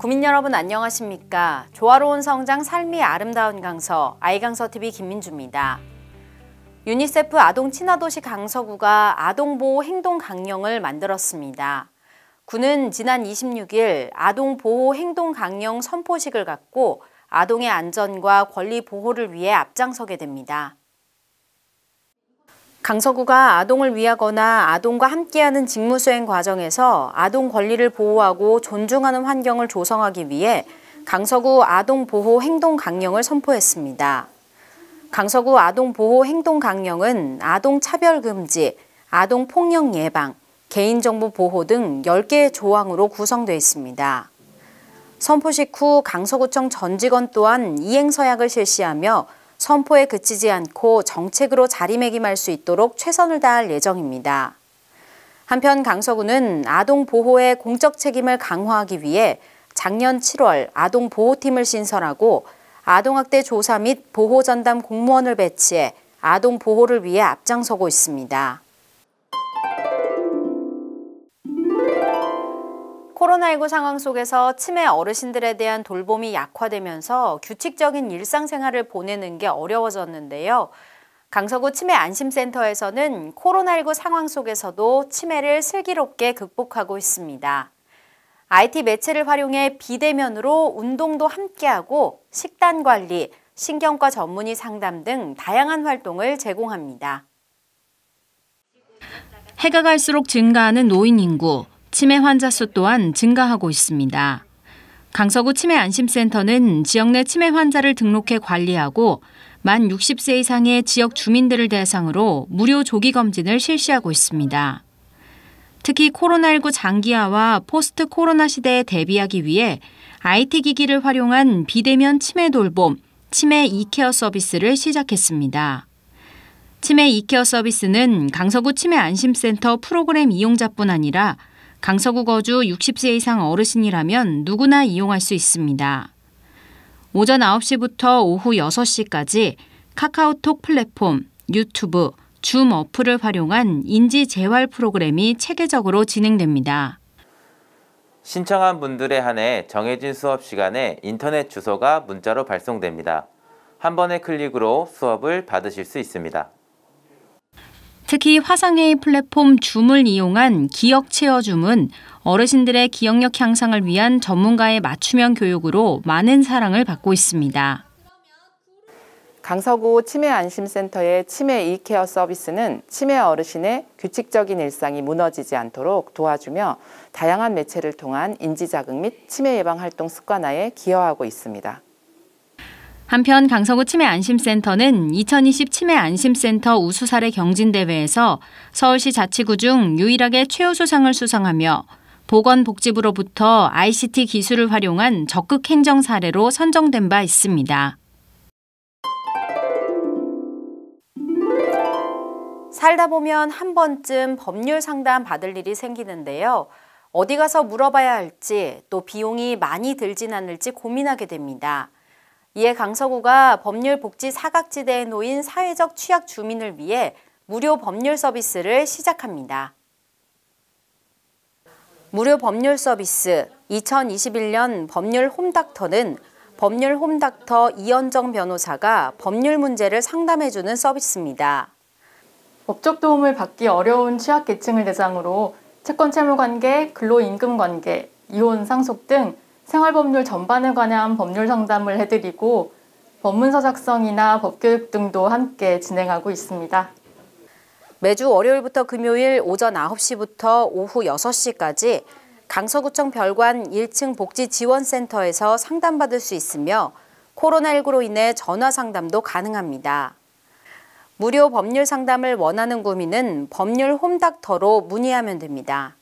구민 여러분 안녕하십니까? 조화로운 성장 삶이 아름다운 강서 아이강서TV 김민주입니다. 유니세프 아동 친화도시 강서구가 아동보호 행동 강령을 만들었습니다. 구는 지난 26일 아동보호 행동 강령 선포식을 갖고 아동의 안전과 권리 보호를 위해 앞장서게 됩니다. 강서구가 아동을 위하거나 아동과 함께하는 직무 수행 과정에서 아동 권리를 보호하고 존중하는 환경을 조성하기 위해 강서구 아동보호 행동 강령을 선포했습니다. 강서구 아동보호 행동 강령은 아동 차별 금지, 아동 폭력 예방, 개인정보 보호 등 10개의 조항으로 구성되어 있습니다. 선포식 후 강서구청 전 직원 또한 이행서약을 실시하며 선포에 그치지 않고 정책으로 자리매김할 수 있도록 최선을 다할 예정입니다. 한편 강서구는 아동 보호의 공적 책임을 강화하기 위해 작년 7월 아동보호팀을 신설하고 아동학대 조사 및 보호전담 공무원을 배치해 아동 보호를 위해 앞장서고 있습니다. 코로나19 상황 속에서 치매 어르신들에 대한 돌봄이 약화되면서 규칙적인 일상생활을 보내는 게 어려워졌는데요. 강서구 치매안심센터에서는 코로나19 상황 속에서도 치매를 슬기롭게 극복하고 있습니다. IT 매체를 활용해 비대면으로 운동도 함께하고 식단 관리, 신경과 전문의 상담 등 다양한 활동을 제공합니다. 해가 갈수록 증가하는 노인 인구. 치매 환자 수 또한 증가하고 있습니다. 강서구 치매안심센터는 지역 내 치매 환자를 등록해 관리하고 만 60세 이상의 지역 주민들을 대상으로 무료 조기 검진을 실시하고 있습니다. 특히 코로나19 장기화와 포스트 코로나 시대에 대비하기 위해 IT 기기를 활용한 비대면 치매 돌봄, 치매 이케어 서비스를 시작했습니다. 치매 이케어 서비스는 강서구 치매안심센터 프로그램 이용자뿐 아니라 강서구 거주 60세 이상 어르신이라면 누구나 이용할 수 있습니다. 오전 9시부터 오후 6시까지 카카오톡 플랫폼, 유튜브, 줌 어플을 활용한 인지 재활 프로그램이 체계적으로 진행됩니다. 신청한 분들에 한해 정해진 수업 시간에 인터넷 주소가 문자로 발송됩니다. 한 번의 클릭으로 수업을 받으실 수 있습니다. 특히 화상회의 플랫폼 줌을 이용한 기억 체어 줌은 어르신들의 기억력 향상을 위한 전문가의 맞춤형 교육으로 많은 사랑을 받고 있습니다. 강서구 치매안심센터의 치매 이케어 서비스는 치매 어르신의 규칙적인 일상이 무너지지 않도록 도와주며 다양한 매체를 통한 인지자극 및 치매 예방 활동 습관화에 기여하고 있습니다. 한편 강서구 치매안심센터는 2020 치매안심센터 우수사례 경진대회에서 서울시 자치구 중 유일하게 최우수상을 수상하며 보건복지부로부터 ICT 기술을 활용한 적극 행정 사례로 선정된 바 있습니다. 살다 보면 한 번쯤 법률 상담 받을 일이 생기는데요. 어디 가서 물어봐야 할지 또 비용이 많이 들진 않을지 고민하게 됩니다. 이에 강서구가 법률복지 사각지대에 놓인 사회적 취약 주민을 위해 무료 법률 서비스를 시작합니다. 무료 법률 서비스 2021년 법률 홈닥터는 법률 홈닥터 이현정 변호사가 법률 문제를 상담해주는 서비스입니다. 법적 도움을 받기 어려운 취약계층을 대상으로 채권채무관계, 근로임금관계, 이혼, 상속 등 생활법률 전반에 관한 법률 상담을 해드리고 법문서 작성이나 법교육 등도 함께 진행하고 있습니다. 매주 월요일부터 금요일 오전 9시부터 오후 6시까지 강서구청 별관 1층 복지지원센터에서 상담받을 수 있으며 코로나19로 인해 전화 상담도 가능합니다. 무료 법률 상담을 원하는 구민은 법률 홈닥터로 문의하면 됩니다.